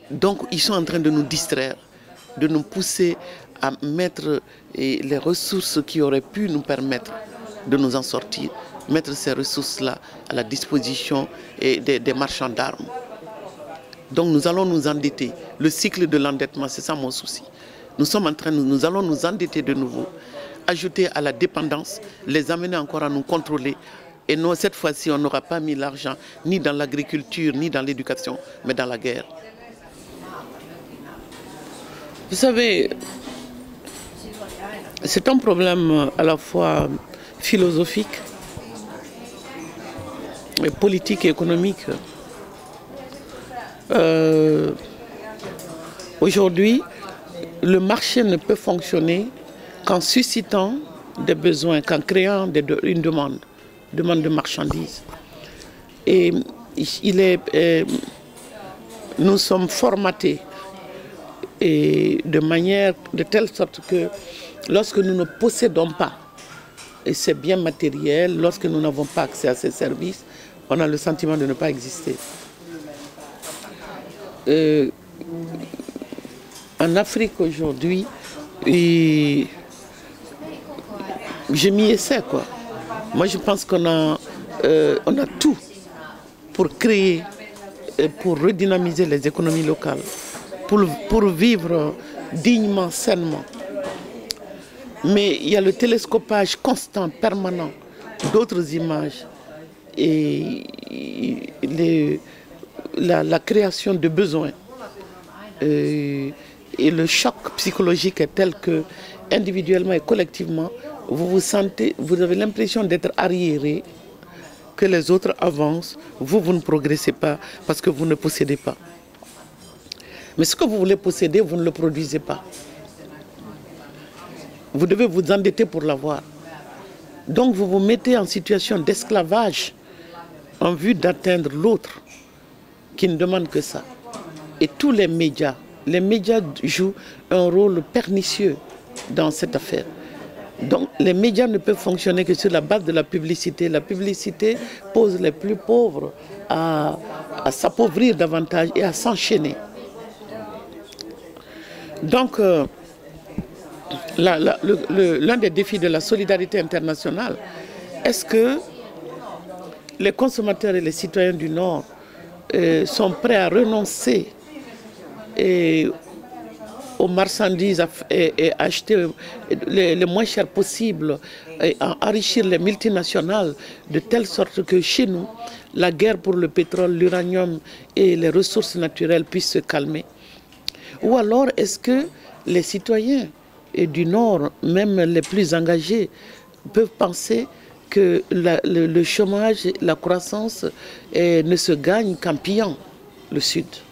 Donc ils sont en train de nous distraire, de nous pousser à mettre les ressources qui auraient pu nous permettre de nous en sortir, mettre ces ressources-là à la disposition des marchands d'armes. Donc nous allons nous endetter. Le cycle de l'endettement, c'est ça mon souci. Nous allons nous endetter de nouveau, ajouter à la dépendance, les amener encore à nous contrôler. Et non, cette fois-ci, on n'aura pas mis l'argent ni dans l'agriculture, ni dans l'éducation, mais dans la guerre. Vous savez, c'est un problème à la fois philosophique, politique et économique. Aujourd'hui, le marché ne peut fonctionner qu'en suscitant des besoins, qu'en créant une demande de marchandises. Et nous sommes formatés de telle sorte que lorsque nous ne possédons pas ces biens matériels, lorsque nous n'avons pas accès à ces services, on a le sentiment de ne pas exister. En Afrique aujourd'hui, je m'y essaie quoi. Moi je pense qu'on a tout pour créer, pour redynamiser les économies locales, pour vivre dignement, sainement. Mais il y a le télescopage constant, permanent, d'autres images et la création de besoins. Et le choc psychologique est tel que, individuellement et collectivement, vous avez l'impression d'être arriéré, que les autres avancent, vous ne progressez pas parce que vous ne possédez pas. Mais ce que vous voulez posséder, vous ne le produisez pas. Vous devez vous endetter pour l'avoir. Donc vous vous mettez en situation d'esclavage en vue d'atteindre l'autre qui ne demande que ça. Et tous les médias jouent un rôle pernicieux dans cette affaire. Donc les médias ne peuvent fonctionner que sur la base de la publicité. La publicité pose les plus pauvres à s'appauvrir davantage et à s'enchaîner. Donc l'un des défis de la solidarité internationale, est-ce que les consommateurs et les citoyens du Nord sont prêts à renoncer aux marchandises et acheter le moins cher possible et à enrichir les multinationales de telle sorte que chez nous, la guerre pour le pétrole, l'uranium et les ressources naturelles puissent se calmer? Ou alors est-ce que les citoyens du Nord, même les plus engagés, peuvent penser que le chômage, la croissance ne se gagne qu'en pillant le Sud?